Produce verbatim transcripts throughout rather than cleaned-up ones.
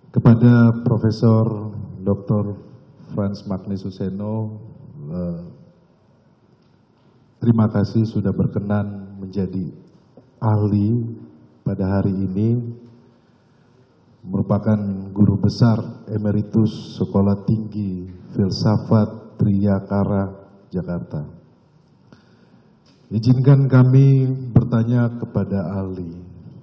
Kepada Profesor doktor Frans Magnis Suseno, eh, terima kasih sudah berkenan menjadi ahli pada hari ini, merupakan guru besar emeritus Sekolah Tinggi Filsafat Triyakara, Jakarta. Izinkan kami bertanya kepada ahli.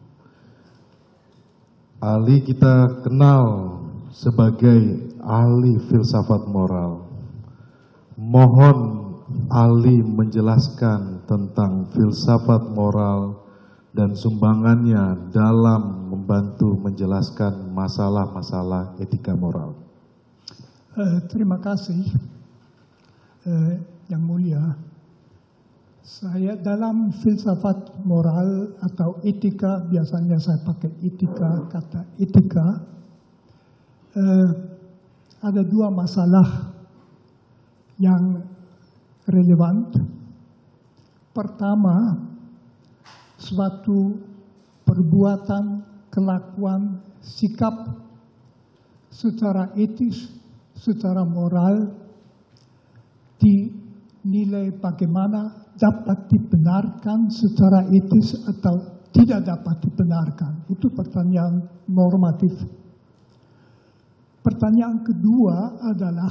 Ahli kita kenal sebagai ahli filsafat moral. Mohon ahli menjelaskan tentang filsafat moral dan sumbangannya dalam membantu menjelaskan masalah-masalah etika moral. Uh, terima kasih, uh, Yang Mulia. Saya dalam filsafat moral atau etika, biasanya saya pakai etika, kata etika, uh, ada dua masalah yang relevan. Pertama, suatu perbuatan, kelakuan, sikap secara etis, secara moral dinilai bagaimana dapat dibenarkan secara etis atau tidak dapat dibenarkan. Itu pertanyaan normatif. Pertanyaan kedua adalah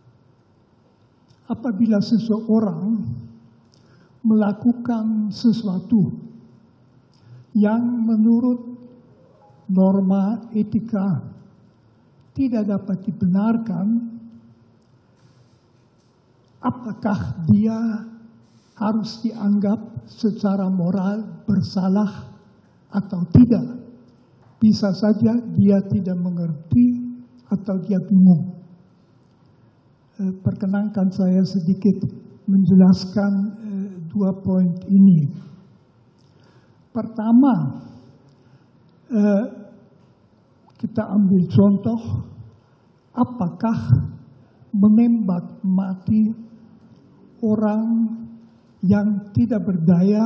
apabila seseorang melakukan sesuatu yang menurut norma etika tidak dapat dibenarkan, apakah dia harus dianggap secara moral bersalah atau tidak? Bisa saja dia tidak mengerti atau dia bingung. Eh, perkenankan saya sedikit menjelaskan eh, dua poin ini. Pertama, eh, kita ambil contoh, apakah menembak mati orang yang tidak berdaya,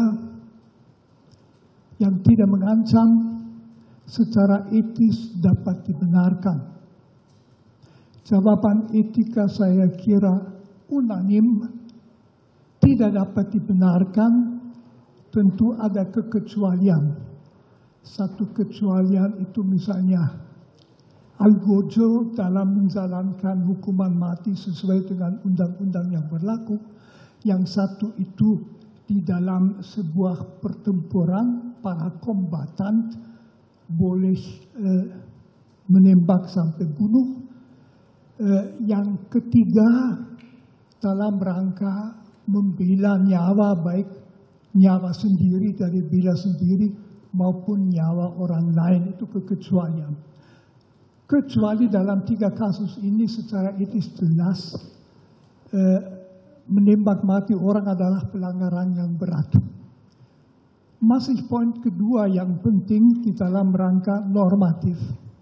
yang tidak mengancam, secara etis dapat dibenarkan? Jawaban etika saya kira unanim, tidak dapat dibenarkan. Tentu ada kekecualian. Satu kecualian itu misalnya Algojo dalam menjalankan hukuman mati sesuai dengan undang-undang yang berlaku. Yang satu itu di dalam sebuah pertempuran para kombatan boleh eh, menembak sampai bunuh. Eh, yang ketiga dalam rangka membela nyawa, baik nyawa sendiri dari bela sendiri maupun nyawa orang lain, itu kekecualian. Kecuali dalam tiga kasus ini secara etis jelas eh, menembak mati orang adalah pelanggaran yang berat. Masih poin kedua yang penting di dalam rangka normatif.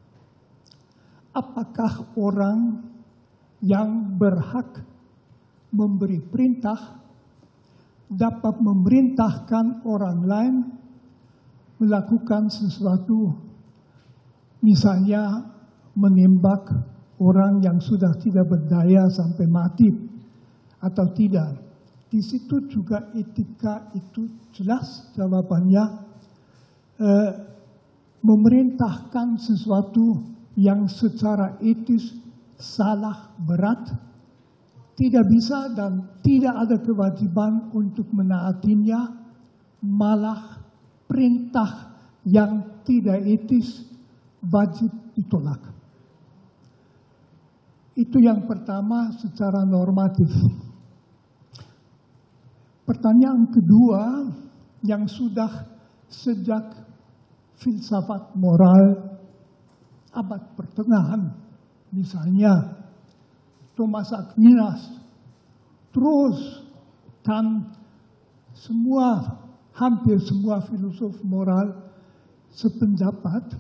Apakah orang yang berhak memberi perintah dapat memerintahkan orang lain melakukan sesuatu, misalnya menembak orang yang sudah tidak berdaya sampai mati atau tidak? Di situ juga etika itu jelas jawabannya, eh, memerintahkan sesuatu yang secara etis salah berat, tidak bisa dan tidak ada kewajiban untuk menaatinya, malah perintah yang tidak etis wajib ditolak. Itu yang pertama secara normatif. Pertanyaan kedua yang sudah sejak filsafat moral abad pertengahan, misalnya Thomas Aquinas, terus dan semua, hampir semua filosof moral sependapat,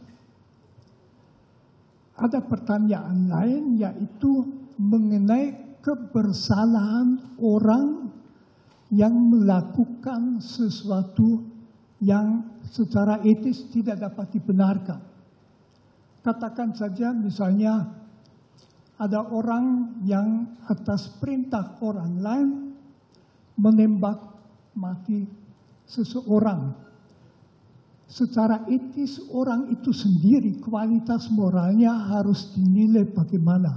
ada pertanyaan lain yaitu mengenai kebersalahan orang yang melakukan sesuatu yang secara etis tidak dapat dibenarkan. katakan saja misalnya ada orang yang atas perintah orang lain menembak mati seseorang. Secara etis orang itu sendiri kualitas moralnya harus dinilai bagaimana.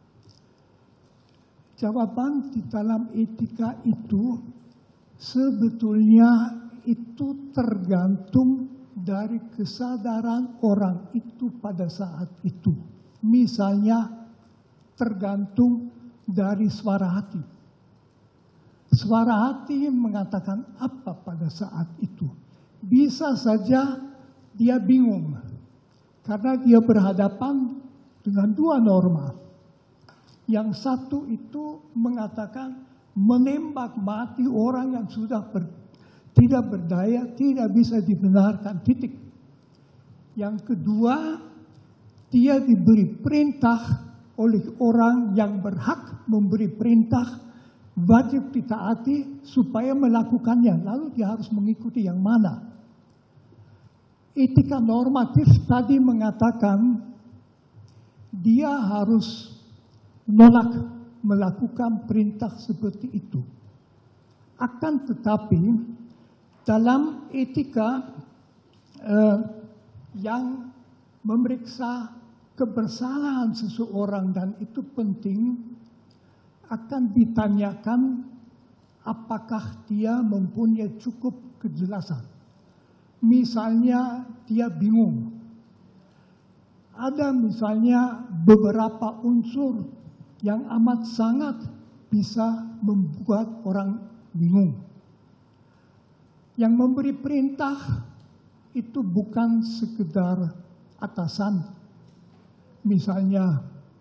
Jawaban di dalam etika itu sebetulnya itu tergantung dari kesadaran orang itu pada saat itu. Misalnya tergantung dari suara hati. Suara hati mengatakan apa pada saat itu. Bisa saja dia bingung karena dia berhadapan dengan dua norma. Yang satu itu mengatakan menembak mati orang yang sudah ber, tidak berdaya, tidak bisa dibenarkan, titik. Yang kedua, dia diberi perintah oleh orang yang berhak memberi perintah, wajib ditaati supaya melakukannya. Lalu dia harus mengikuti yang mana? Etika normatif tadi mengatakan dia harus menolak melakukan perintah seperti itu. Akan tetapi dalam etika eh, yang memeriksa kebersalahan seseorang dan itu penting, akan ditanyakan apakah dia mempunyai cukup kejelasan. Misalnya dia bingung. Ada misalnya beberapa unsur yang amat sangat bisa membuat orang bingung. Yang memberi perintah itu bukan sekedar atasan. Misalnya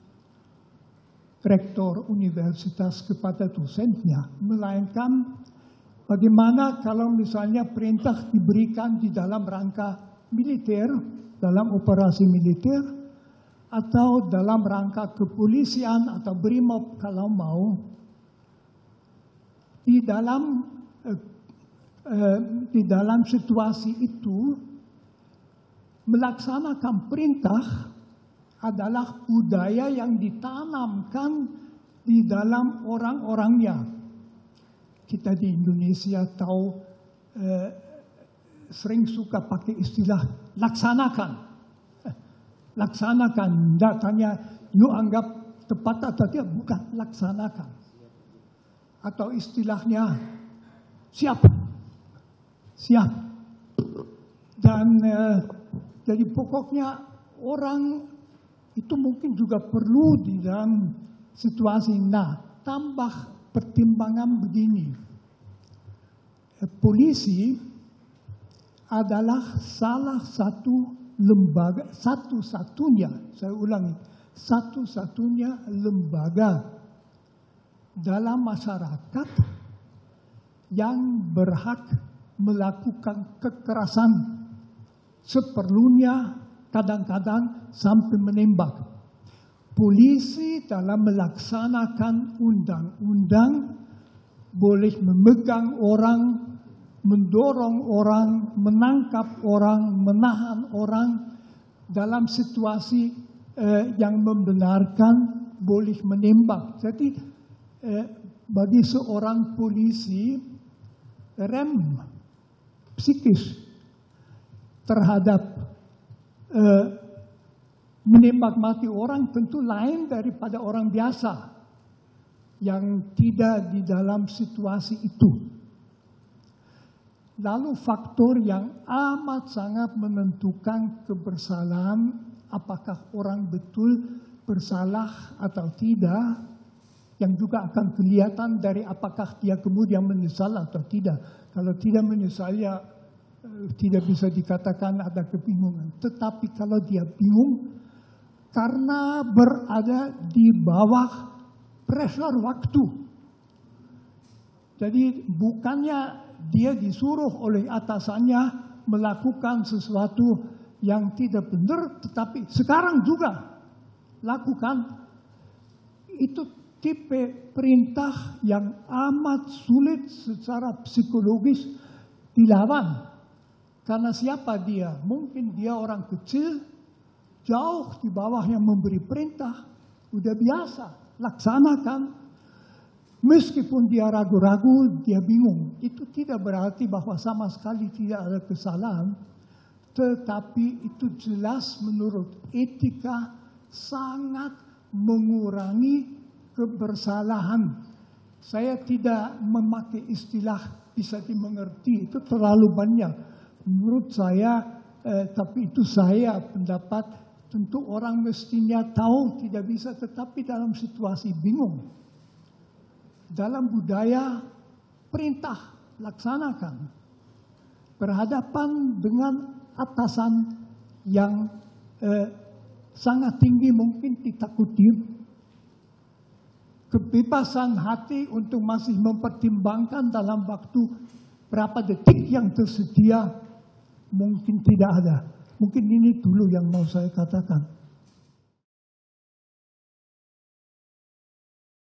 rektor universitas kepada dosennya, melainkan bagaimana kalau misalnya perintah diberikan di dalam rangka militer, dalam operasi militer, atau dalam rangka kepolisian atau BRIMOB kalau mau. Di dalam eh, eh, di dalam situasi itu, melaksanakan perintah adalah budaya yang ditanamkan di dalam orang-orangnya. Kita di Indonesia tahu eh, sering suka pakai istilah laksanakan. Eh, laksanakan, datanya you anggap tepat atau tidak, bukan, laksanakan. Atau istilahnya siap, siap. Dan eh, jadi pokoknya orang itu mungkin juga perlu di dalam situasi. Nah, tambah pertimbangan begini. Polisi adalah salah satu lembaga, satu-satunya, saya ulangi, satu-satunya lembaga dalam masyarakat yang berhak melakukan kekerasan seperlunya, kadang-kadang sampai menembak. Polisi dalam melaksanakan undang-undang boleh memegang orang, mendorong orang, menangkap orang, menahan orang dalam situasi eh, yang membenarkan, boleh menembak. Jadi eh, bagi seorang polisi, rem psikis terhadap eh, menembak mati orang tentu lain daripada orang biasa yang tidak di dalam situasi itu. Lalu faktor yang amat sangat menentukan kebersalahan, apakah orang betul bersalah atau tidak, yang juga akan kelihatan dari apakah dia kemudian menyesal atau tidak. Kalau tidak menyesal, ya tidak bisa dikatakan ada kebingungan. Tetapi kalau dia bingung karena berada di bawah pressure waktu. Jadi bukannya dia disuruh oleh atasannya melakukan sesuatu yang tidak benar, tetapi sekarang juga lakukan. Itu tipe perintah yang amat sulit secara psikologis dilawan. Karena siapa dia? Mungkin dia orang kecil, jauh di bawah yang memberi perintah, udah biasa, laksanakan. Meskipun dia ragu-ragu, dia bingung. Itu tidak berarti bahwa sama sekali tidak ada kesalahan. Tetapi itu jelas menurut etika sangat mengurangi kebersalahan. Saya tidak memakai istilah bisa dimengerti, itu terlalu banyak. Menurut saya, eh, tapi itu saya pendapat, tentu orang mestinya tahu tidak bisa, tetapi dalam situasi bingung. Dalam budaya perintah laksanakan, berhadapan dengan atasan yang eh, sangat tinggi mungkin ditakuti, kebebasan hati untuk masih mempertimbangkan dalam waktu berapa detik yang tersedia mungkin tidak ada. Mungkin ini dulu yang mau saya katakan.